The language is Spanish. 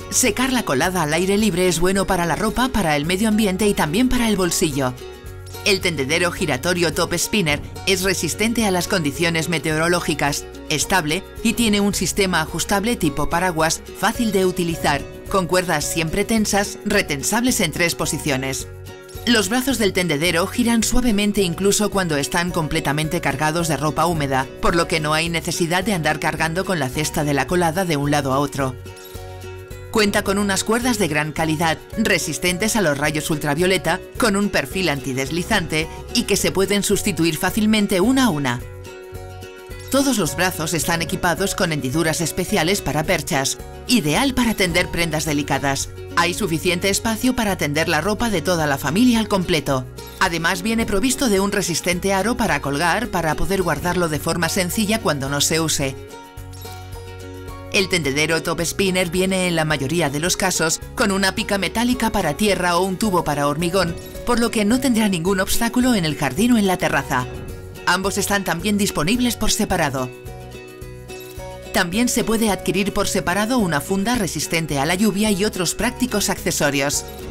Secar la colada al aire libre es bueno para la ropa, para el medio ambiente y también para el bolsillo. El tendedero giratorio Top Spinner es resistente a las condiciones meteorológicas, estable y tiene un sistema ajustable tipo paraguas fácil de utilizar, con cuerdas siempre tensas, retensables en 3 posiciones. Los brazos del tendedero giran suavemente incluso cuando están completamente cargados de ropa húmeda, por lo que no hay necesidad de andar cargando con la cesta de la colada de un lado a otro. Cuenta con unas cuerdas de gran calidad, resistentes a los rayos ultravioleta, con un perfil antideslizante y que se pueden sustituir fácilmente una a una. Todos los brazos están equipados con hendiduras especiales para perchas, ideal para tender prendas delicadas. Hay suficiente espacio para tender la ropa de toda la familia al completo. Además viene provisto de un resistente aro para colgar para poder guardarlo de forma sencilla cuando no se use. El tendedero Top Spinner viene en la mayoría de los casos con una pica metálica para tierra o un tubo para hormigón, por lo que no tendrá ningún obstáculo en el jardín o en la terraza. Ambos están también disponibles por separado. También se puede adquirir por separado una funda resistente a la lluvia y otros prácticos accesorios.